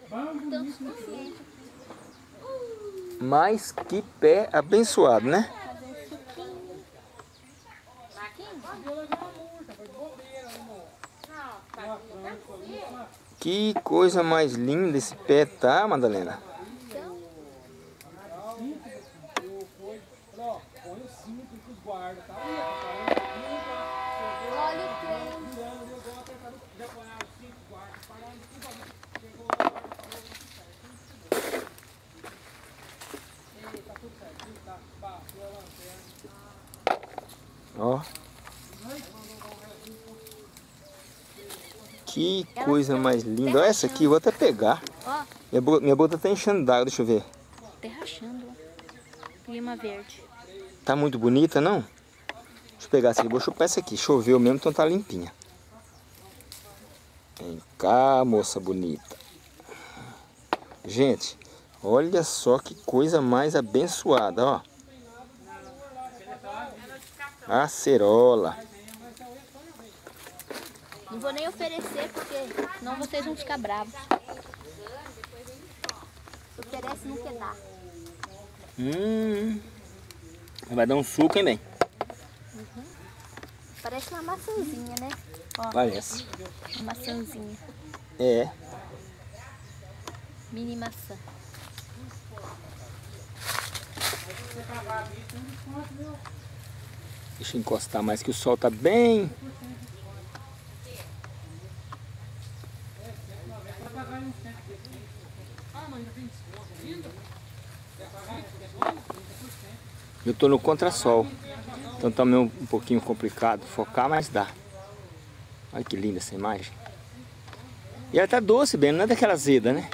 Mas que pé abençoado, né? Que coisa mais linda esse pé, tá, Madalena? Ó. Que coisa mais linda. Olha essa aqui, eu vou até pegar. Ó. Minha boca tá enchendo d'água, deixa eu ver. Até rachando. Lima verde. Tá muito bonita, não? Deixa eu pegar essa aqui, vou chupar essa aqui. Choveu mesmo, então tá limpinha. Vem cá, moça bonita. Gente, olha só que coisa mais abençoada, ó. Acerola. Não vou nem oferecer, porque senão vocês vão ficar bravos. Se oferece, não quer dar. Vai dar um suco, hein, bem? Uhum. Parece uma maçãzinha, né? Ó, parece. uma maçãzinha. É. Mini maçã. Deixa eu encostar mais que o sol tá bem. Eu tô no contrassol, então tá meio um pouquinho complicado focar, mas dá. Olha que linda essa imagem. E ela tá doce, bem, não é daquela azeda, né?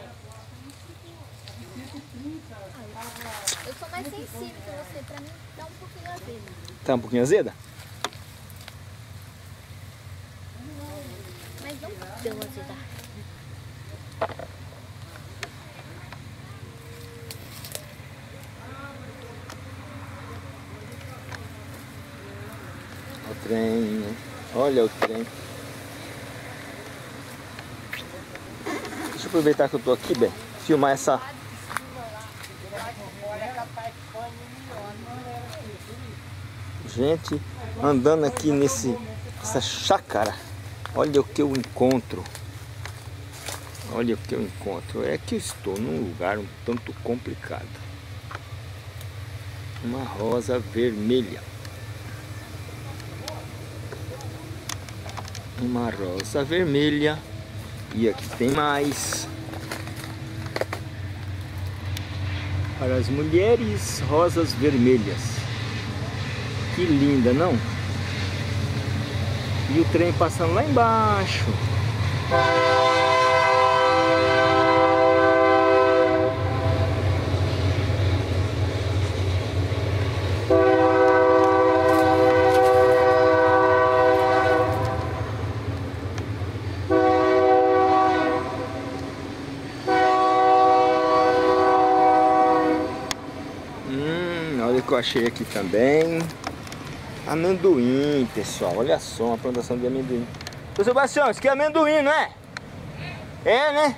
Eu sou mais sensível que você, pra mim dá um pouquinho azeda. Tá um pouquinho azeda? Mas não tão azeda. O trem, olha o trem. Deixa eu aproveitar que eu tô aqui, bem, filmar essa... Gente, andando aqui nessa chácara, olha o que eu encontro. Olha o que eu encontro. É que eu estou num lugar um tanto complicado. Uma rosa vermelha. Uma rosa vermelha. E aqui tem mais. Para as mulheres, rosas vermelhas. Que linda, não? E o trem passando lá embaixo. Olha o que eu achei aqui também. Amendoim, pessoal. Olha só, uma plantação de amendoim. Ô Sebastião, isso aqui é amendoim, não é? É, né?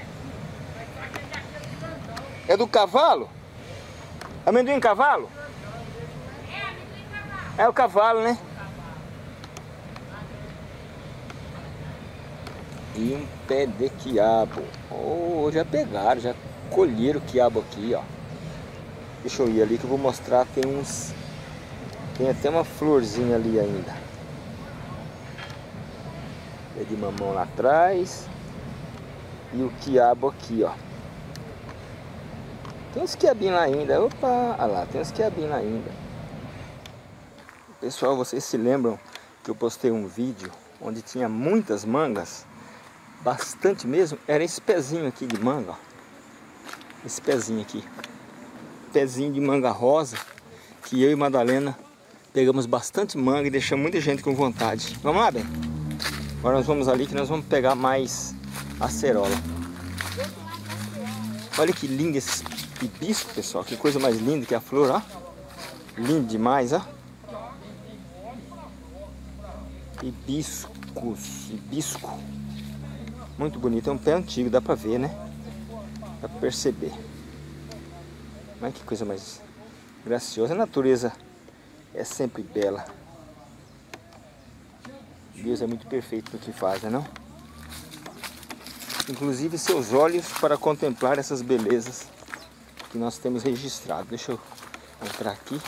É do cavalo? Amendoim cavalo? É, amendoim cavalo. É o cavalo, né? E um pé de quiabo. Oh, já pegaram, já colheram o quiabo aqui, ó. Deixa eu ir ali que eu vou mostrar, tem até uma florzinha ali ainda. Pé de mamão lá atrás. E o quiabo aqui, ó. Tem uns quiabinhos lá ainda. Opa, olha lá, tem uns quiabinhos lá ainda. Pessoal, vocês se lembram que eu postei um vídeo onde tinha muitas mangas? Bastante mesmo. Era esse pezinho aqui de manga, ó. Esse pezinho aqui. Pezinho de manga rosa, que eu e Madalena pegamos bastante manga e deixamos muita gente com vontade. Vamos lá, bem? Agora nós vamos ali que nós vamos pegar mais acerola. Olha que lindo esse hibisco, pessoal. Que coisa mais linda que a flor, ó. Lindo demais, ó. Hibisco. Muito bonito. É um pé antigo, dá pra ver, né? para perceber. Mas que coisa mais graciosa. A natureza é sempre bela. Deus é muito perfeito no que faz, não é não? Inclusive seus olhos para contemplar essas belezas que nós temos registrado. Deixa eu entrar aqui.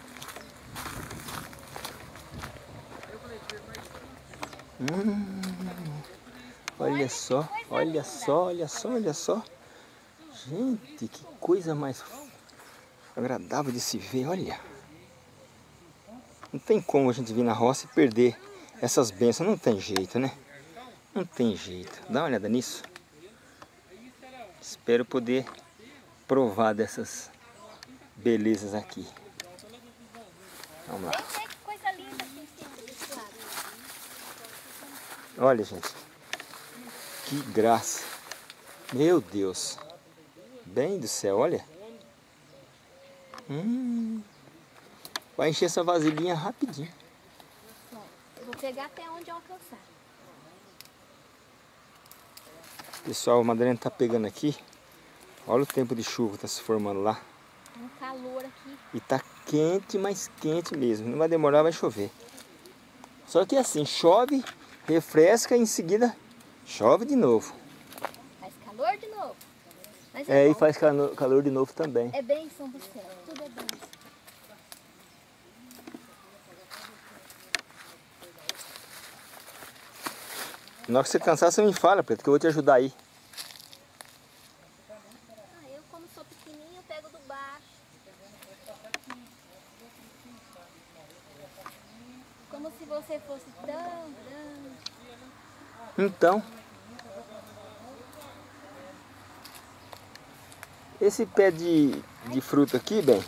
Olha só, olha só, olha só, olha só. Gente, que coisa mais agradável de se ver, olha. Não tem como a gente vir na roça e perder essas bênçãos, não tem jeito, né? Não tem jeito. Dá uma olhada nisso. Espero poder provar dessas belezas aqui. Vamos lá. Que coisa linda aqui em cima desse lado. Olha, gente. Que graça. Meu Deus. Bem do céu, olha. Vai encher essa vasilhinha rapidinho. Bom, eu vou pegar até onde eu alcançar. Pessoal, a Madalena tá pegando aqui. Olha o tempo de chuva que tá se formando lá. Um calor aqui. E tá quente, mas quente mesmo. Não vai demorar, vai chover. Só que assim, chove, refresca e em seguida chove de novo. Faz calor de novo. Mas E bom. faz calor de novo também. É bênção do céu. Tudo é bênção. Na hora que você cansar, você me fala, Preto, que eu vou te ajudar aí. Eu como sou pequenininho, pego do baixo. Como se você fosse tão grande. Então, esse pé de fruta aqui, bem,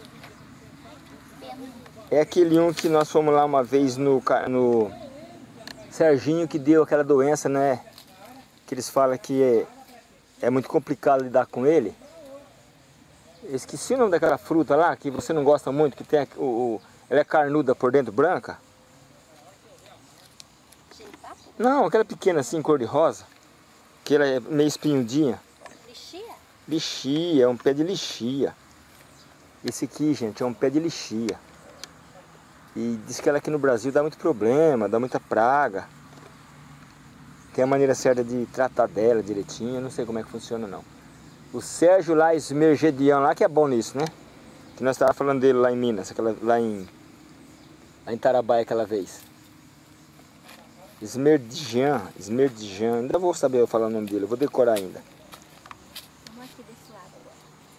é aquele um que nós fomos lá uma vez no Serginho, que deu aquela doença, né? Que eles falam que é muito complicado lidar com ele. Eu esqueci o nome daquela fruta lá, que você não gosta muito, que tem ela é carnuda por dentro, branca. Não, aquela pequena assim, cor de rosa, que ela é meio espinhudinha. Lixia? Lixia, é um pé de lixia. Esse aqui, gente, é um pé de lixia. E diz que ela aqui no Brasil dá muito problema, dá muita praga. Tem a maneira certa de tratar dela direitinho, eu não sei como é que funciona não. O Sérgio lá, Esmergedian lá, que é bom nisso, né? Que nós estávamos falando dele lá em Minas, lá em Tarabaia aquela vez. Esmerdijan, ainda vou saber falar o nome dele, eu vou decorar ainda. Vamos aqui desse lado agora.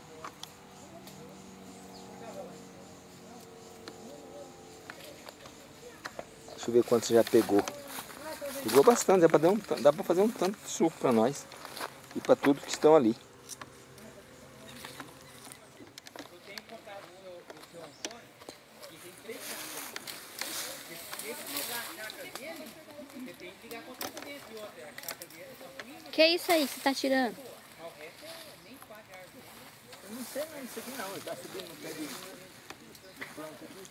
Deixa eu ver quanto você já pegou. Pegou bastante, dá pra fazer um tanto de suco pra nós. E pra tudo que estão ali. Que é isso aí que você tá tirando? Eu não sei mais isso aqui não, ele tá subindo no pé de planta aqui.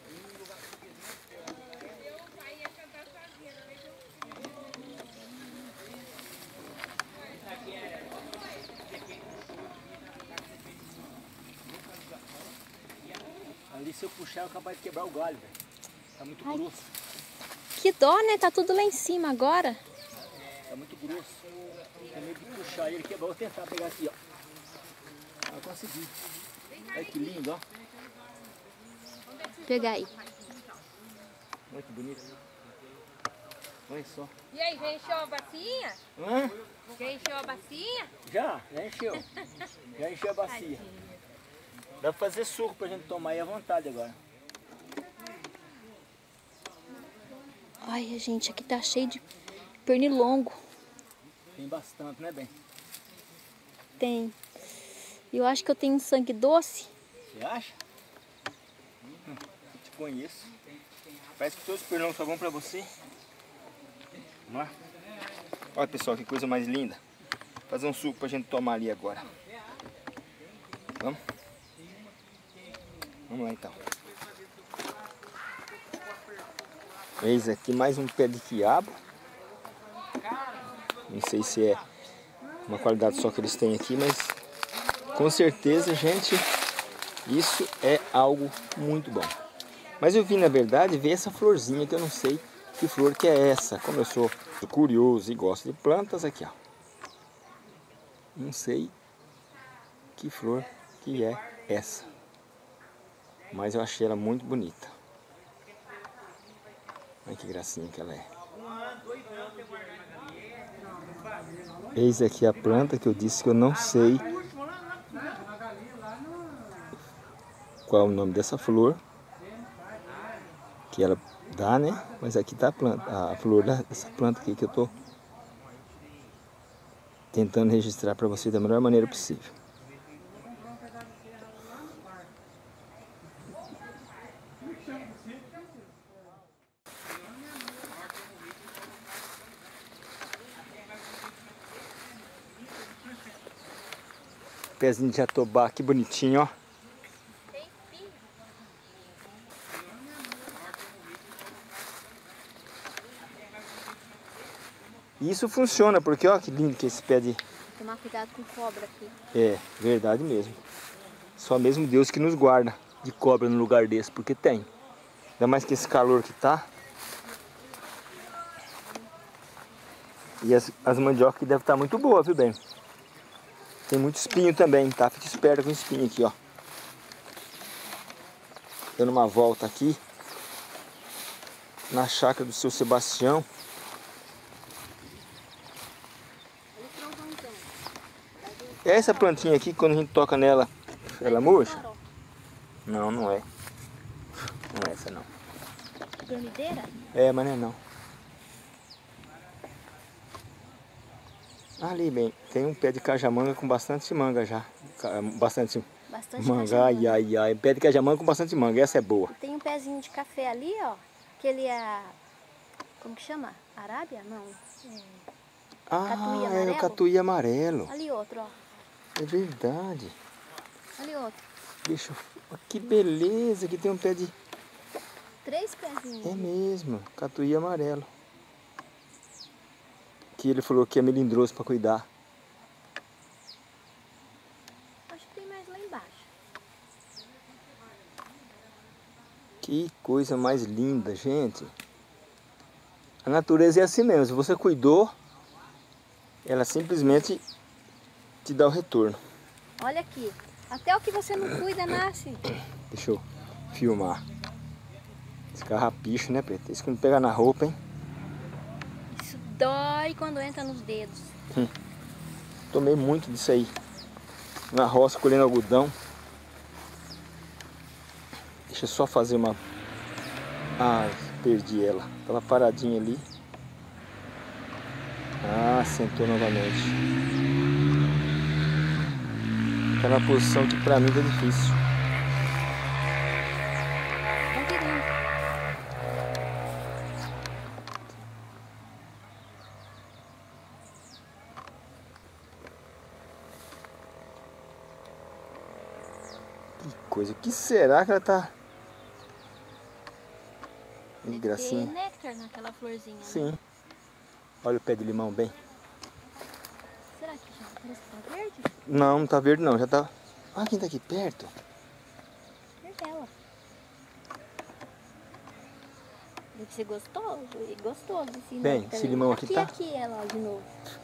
Ali se eu puxar é capaz de quebrar o galho, velho. Tá muito grosso. Que dó, né? Tá tudo lá em cima agora. Tá muito grosso. Tem medo de puxar ele quebrar. Vou tentar pegar aqui, ó. Ah, consegui. Olha que lindo, ó. Pegar aí. Olha que bonito. Olha só. E aí, já encheu a bacia? Hã? Já encheu a bacia? Já encheu. Já encheu a bacia. Dá pra fazer suco pra gente tomar aí à vontade agora. Olha, gente, aqui tá cheio de pernilongo. Tem bastante, né, bem? Tem. Eu acho que eu tenho um sangue doce. Você acha? Eu te conheço. Parece que todos os pernilongos só vão pra você. Vamos lá. Olha, pessoal, que coisa mais linda. Vou fazer um suco pra gente tomar ali agora. Vamos? Vamos lá então. Eis aqui mais um pé de quiabo. Não sei se é uma qualidade só que eles têm aqui, mas Com certeza, gente, isso é algo muito bom. Mas eu vim, na verdade, ver essa florzinha que eu não sei que flor que é essa. Como eu sou curioso e gosto de plantas, aqui ó. Não sei que flor que é essa. Mas eu achei ela muito bonita. Olha que gracinha que ela é. Eis aqui a planta que eu disse que eu não sei qual é o nome dessa flor. Que ela dá, né? Mas aqui tá a planta, a flor dessa planta aqui que eu tô tentando registrar para você da melhor maneira possível. Pezinho de jatobá, que bonitinho, ó. E isso funciona, porque ó que lindo que esse pé de... Tomar cuidado com cobra aqui. É, verdade mesmo. Só mesmo Deus que nos guarda de cobra no lugar desse, porque tem. Ainda mais que esse calor que tá. E as mandiocas aqui devem estar muito boas, viu, bem? Tem muito espinho também, tá? Fique esperto com o espinho aqui, ó. Dando uma volta aqui na chácara do seu Sebastião. É essa plantinha aqui, quando a gente toca nela, ela murcha? Não, não é. Não é essa não. Dormideira? É, mas não é não. Ali, bem, tem um pé de cajamanga com bastante manga já. Bastante manga, ai, ai, ai. Pé de cajamanga com bastante manga, essa é boa. Tem um pezinho de café ali, ó. Aquele é... Como que chama? Arábia? Não. Ah, é o catuí amarelo. Ali outro, ó. É verdade. Ali outro. Deixa eu... Que beleza, que tem um pé de... 3 pezinhos. É mesmo, catuí amarelo. Que ele falou que é melindroso para cuidar. Acho que tem mais lá embaixo. Que coisa mais linda, gente. A natureza é assim mesmo. Se você cuidou, ela simplesmente te dá o retorno. Olha aqui. Até o que você não cuida nasce. Deixa eu filmar. Esse carrapicho, né, Preto? Isso que não pega na roupa, hein? Isso dói quando entra nos dedos. Tomei muito disso aí. Na roça, colhendo algodão. Deixa eu só fazer uma... Ai, perdi ela. Tava paradinha ali. Ah, sentou novamente. Tá na posição que pra mim tá difícil. Não querendo. Que coisa. O que será que ela tá... Que Tem gracinha. néctar naquela florzinha. Sim. Né? Olha o pé de limão bem. Será que já parece que tá verde? Não, não tá verde não. Já tá... Ah, quem tá aqui perto? Verdela. Deve ser gostoso. E gostoso esse Bem, néctar esse aí. limão aqui tá... Aqui ela de novo.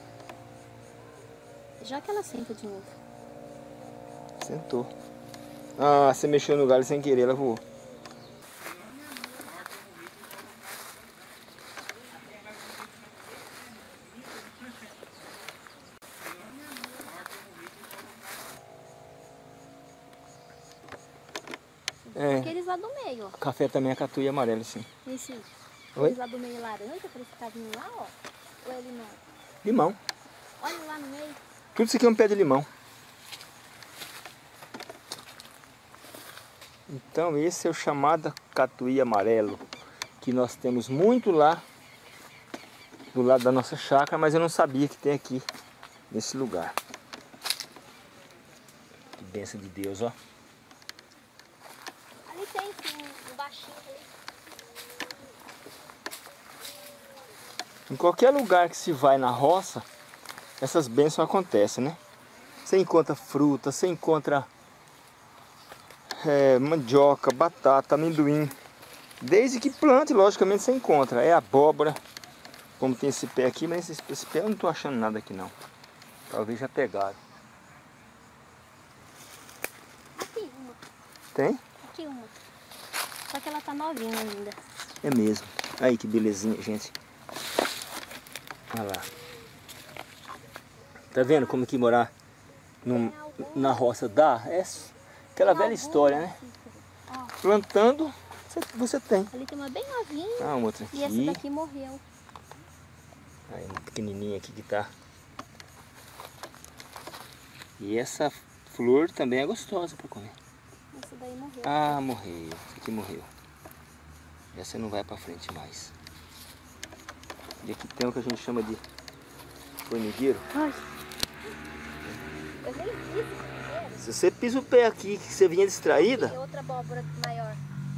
Já que ela senta de novo. Sentou. Ah, você mexeu no galho sem querer, ela voou. É. Aqueles lá do meio, ó. Café também é catuí amarelo, sim. Esse, Oi? aqueles lá do meio laranja, parece que tá vindo lá, ó. Ou é limão? Limão. Olha lá no meio. Tudo isso aqui é um pé de limão. Então esse é o chamado catuí amarelo, que nós temos muito lá do lado da nossa chácara, mas eu não sabia que tem aqui nesse lugar. Que bênção de Deus, ó. Ali tem sim, um baixinho ali. Em qualquer lugar que se vai na roça, essas bênçãos acontecem, né? Você encontra fruta, você encontra mandioca, batata, amendoim. Desde que plante, logicamente você encontra. É abóbora, como tem esse pé aqui, mas esse pé eu não estou achando nada aqui não. Talvez já pegaram. Aqui uma. Tem? Aqui uma. Só que ela tá novinha ainda. É mesmo. Aí que belezinha, gente. Olha lá. Tá vendo como que morar na roça dá? É aquela velha história, né? Ó, Plantando, você tem. ali tem uma bem novinha. Ah, uma outra aqui. E essa daqui morreu. Aí uma pequenininha aqui que tá. E essa flor também é gostosa para comer. Essa daí morreu. Ah, morreu. Essa aqui morreu. Essa não vai para frente mais. E aqui tem o que a gente chama de formigueiro. Ai. Eu nem vi esse primeiro. Se você pisa o pé aqui, que você vinha distraída. Tem outra abóbora maior.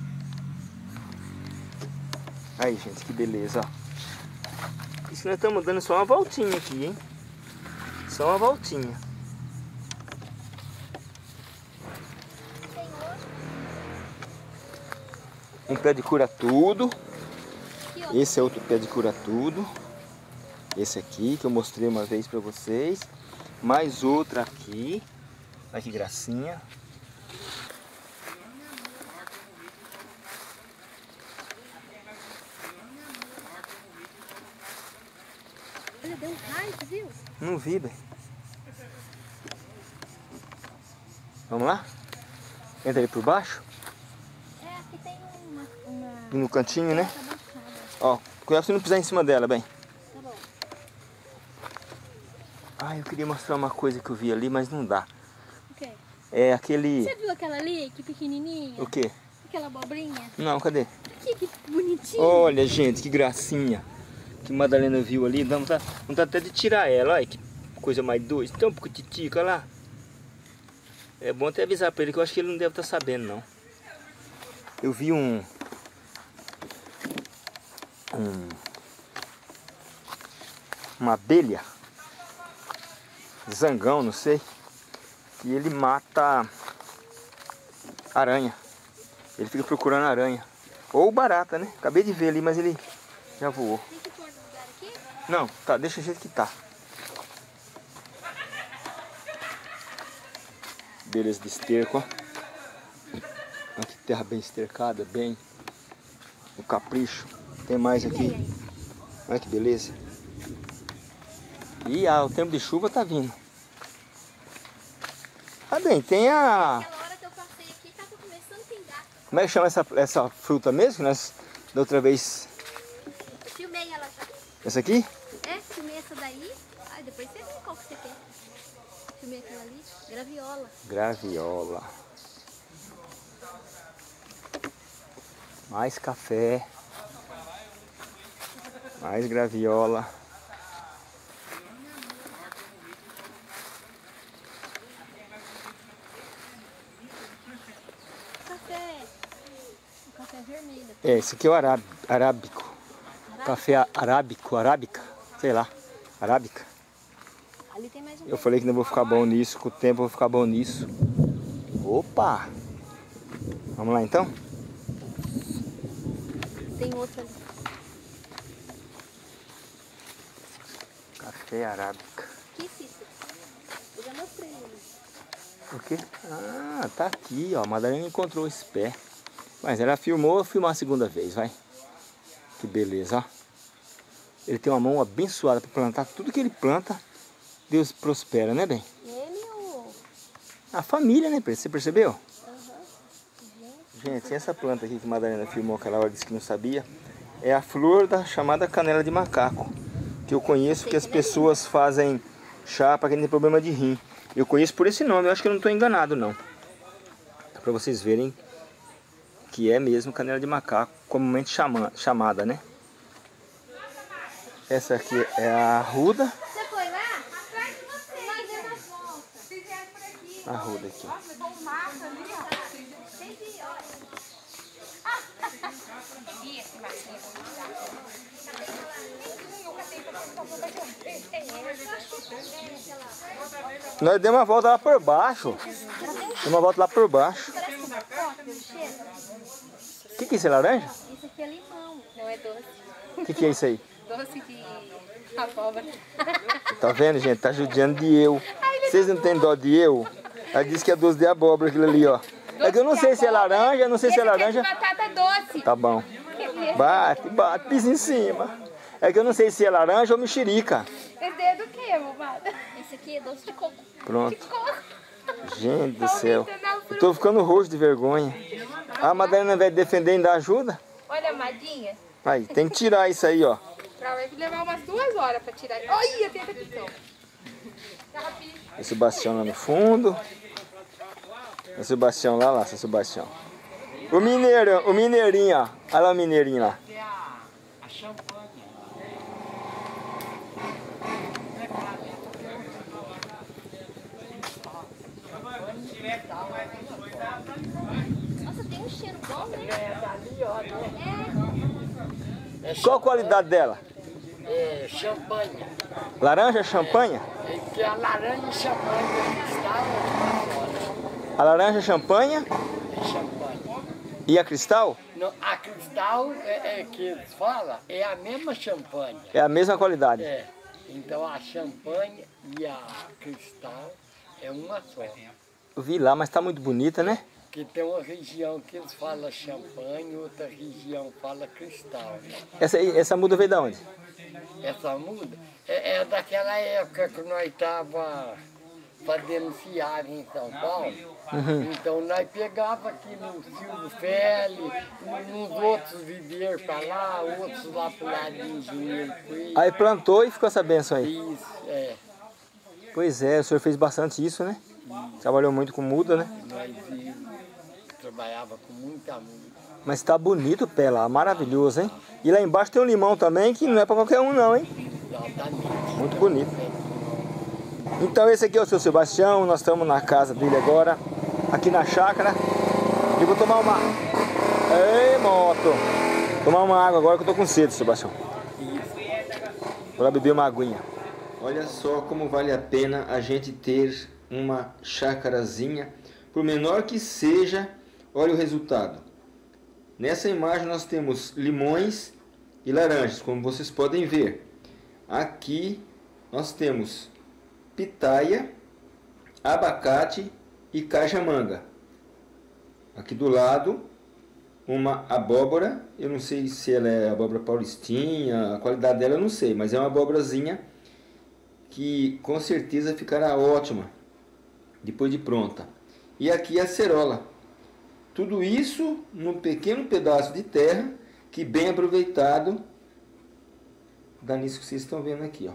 Aí, gente, que beleza, ó. Isso nós estamos dando só uma voltinha aqui, hein? Só uma voltinha. Um pé de cura-tudo. Esse é outro pé de cura-tudo. Esse aqui que eu mostrei uma vez pra vocês. Mais outra aqui. Olha que gracinha. Olha, deu um raio, você viu? Não vi, bem. Vamos lá? Entra ali por baixo. É, aqui tem uma... E no cantinho, né? Tá baixada. Ó, cuidado pra você não pisar em cima dela, bem. Tá bom. Ah, eu queria mostrar uma coisa que eu vi ali, mas não dá. O quê? É aquele... Você viu aquela ali, que pequenininha? O quê? Aquela abobrinha? Não, cadê? Aqui, que bonitinha. Olha, gente, que gracinha. Que Madalena viu ali. Não tá até de tirar ela. Olha que coisa mais doce. Tão titica lá. É bom até avisar pra ele, que eu acho que ele não deve estar sabendo, não. Eu vi uma abelha. Zangão, não sei. E ele mata aranha. Ele fica procurando aranha. Ou barata, né? Acabei de ver ali, mas ele já voou. Tem que pôr no lugar aqui? Não, tá, deixa o jeito que tá. Beleza de esterco, ó. Olha que terra bem estercada, bem. O capricho. Tem mais aqui. Olha que beleza. E o tempo de chuva tá vindo. Ah, bem, tem a... Aquela hora que eu passei aqui, tava começando a pingar. Como é que chama essa fruta mesmo? Que nós, da outra vez... Eu filmei ela já. Essa aqui? É, filmei essa daí. Aí depois você vê qual que você quer. Filmei aquela ali. Graviola. Graviola. Mais café. Mais graviola. Café. O café vermelho. Esse aqui é o arábico. Café arábica. Sei lá. Arábica. Ali tem mais um. Eu falei que não vou ficar bom nisso. Com o tempo eu vou ficar bom nisso. Opa! Vamos lá então? Tem outro ali. Café arábica. Aqui, Cícero. Eu já mostrei ele. O quê? Ah, tá aqui, ó. A Madalena encontrou esse pé. Mas ela filmou, eu vou filmar a segunda vez, vai. Que beleza, ó. Ele tem uma mão abençoada para plantar. Tudo que ele planta, Deus prospera, né, bem? Ele ou... A família, né, você percebeu? Aham. Gente, essa planta aqui que a Madalena filmou aquela hora, disse que não sabia, é a flor da chamada canela de macaco. Que eu conheço que as pessoas fazem chá para quem tem problema de rim. Eu conheço por esse nome, eu acho que eu não estou enganado, não. Para vocês verem que é mesmo canela de macaco, comumente chamada, né? Essa aqui é a arruda. Você foi lá? Atrás de você. Mas deu uma volta. Vocês vieram por aqui. A arruda aqui. Nossa, tem um mato ali, ó. Tem que ir, olha. E esse bacinho Nós demos uma volta lá por baixo. Demos uma volta lá por baixo. O que é isso? É laranja? Isso aqui é limão. não é doce. O que é isso aí? Doce de abóbora. Tá vendo, gente? Tá judiando de eu. Vocês não têm dó de eu? Ela disse que é doce de abóbora aquilo ali, ó. É que eu não sei se é laranja, não sei se é laranja. Esse aqui é de batata doce. Tá bom. Bate, bate, pisa em cima. É que eu não sei se é laranja ou mexerica. Esse é do que, bobada? Esse aqui é doce de coco. Pronto. Gente do céu. Eu tô ficando roxo de vergonha. A Madalena vai defender e ainda ajuda? Olha, amadinha. Aí, tem que tirar isso aí, ó. Vai levar umas 2 horas pra tirar. Olha, tem aqui, então. O Sebastião lá no fundo. O Sebastião lá, seu Sebastião. O mineirinho, ó. Olha lá o mineirinho lá. A champanhe. Nossa, tem um cheiro bom, né? Qual a qualidade dela? É champanhe. Laranja, champanhe? É que a laranja e champanhe cristal A laranja, champanhe é champanhe. e a cristal A cristal que eles falam é a mesma champanhe. é a mesma qualidade. É. Então a champanhe e a cristal é uma só. Eu vi lá, mas tá muito bonita, né? Que tem uma região que eles falam champanhe, outra região fala cristal. Essa muda veio da onde? Essa muda é daquela época que nós estava fazendo viagem em São Paulo. Então nós pegava aqui no Silvio Félix, nos outros viveiros para lá, outros lá pro lado de Engenheiro Coelho. Aí plantou e ficou essa benção aí. Isso, é. Pois é, o senhor fez bastante isso, né? Trabalhou muito com muda, né? Nós trabalhava com muita muda. Mas tá bonito o pé lá, maravilhoso, hein? E lá embaixo tem um limão também, que não é pra qualquer um não, hein? Exatamente. Muito bonito. Então esse aqui é o seu Sebastião, nós estamos na casa dele agora, aqui na chácara. E vou tomar uma... Ei, moto! Tomar uma água agora que eu tô com sede, Sebastião. Vou lá beber uma aguinha. Olha só como vale a pena a gente ter uma chácarazinha, por menor que seja. Olha o resultado. Nessa imagem nós temos limões e laranjas, como vocês podem ver. Aqui nós temos pitaia, abacate e cajamanga. Aqui do lado uma abóbora, eu não sei se ela é abóbora paulistinha, a qualidade dela eu não sei, mas é uma abóborazinha que com certeza ficará ótima depois de pronta. E aqui a acerola. Tudo isso num pequeno pedaço de terra que bem aproveitado dá nisso que vocês estão vendo aqui, ó.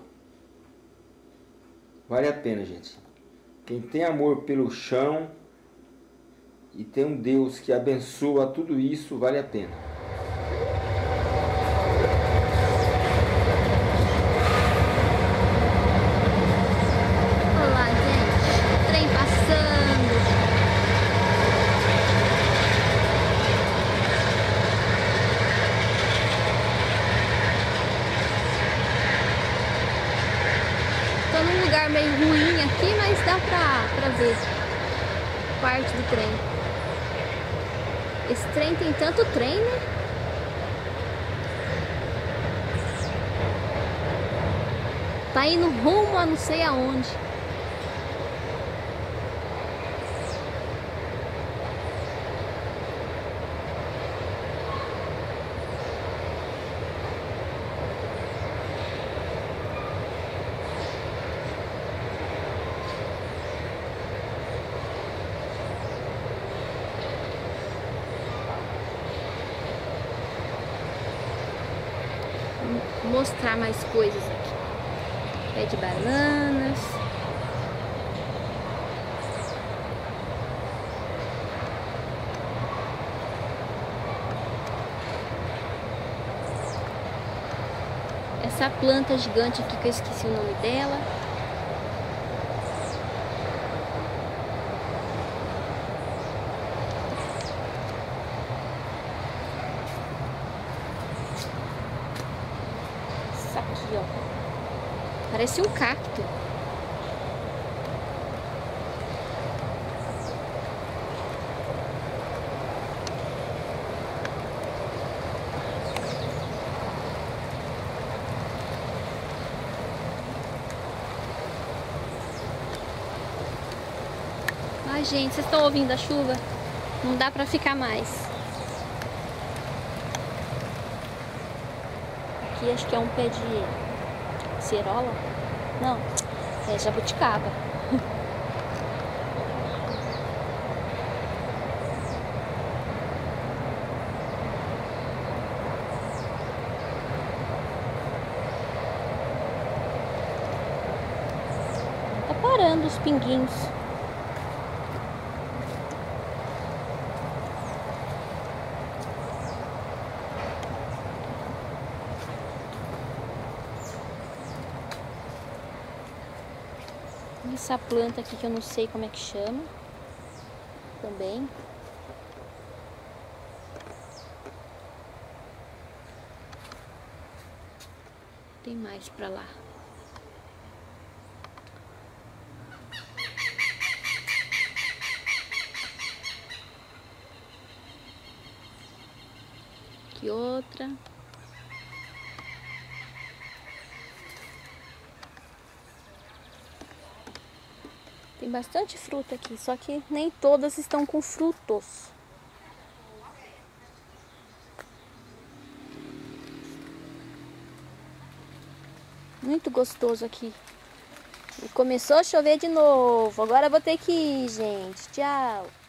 Vale a pena, gente. Quem tem amor pelo chão e tem um Deus que abençoa tudo isso, vale a pena. Olá, gente. Trem passando. Tô num lugar meio ruim aqui, mas dá pra ver parte do trem. Esse trem tem tanto trem, né? Tá indo rumo a não sei aonde. Vou mostrar mais coisas aqui. Pé de bananas. Essa planta gigante aqui que eu esqueci o nome dela. Parece um cacto. Ai, gente, vocês estão ouvindo a chuva? Não dá pra ficar mais. Aqui acho que é um pé de cerola. Não, é jabuticaba. Tá parando os pinguinhos. Essa planta aqui que eu não sei como é que chama também. Tem mais pra lá. Aqui outra. Tem bastante fruta aqui, só que nem todas estão com frutos. Muito gostoso aqui. E começou a chover de novo. Agora eu vou ter que ir, gente. Tchau.